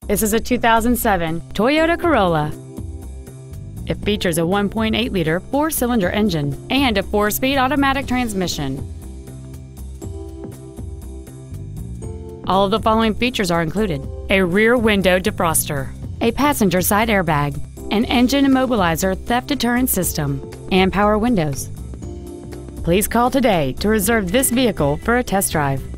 This is a 2007 Toyota Corolla. It features a 1.8-liter four-cylinder engine and a 4-speed automatic transmission. All of the following features are included: a rear window defroster, a passenger side airbag, an engine immobilizer theft deterrent system, and power windows. Please call today to reserve this vehicle for a test drive.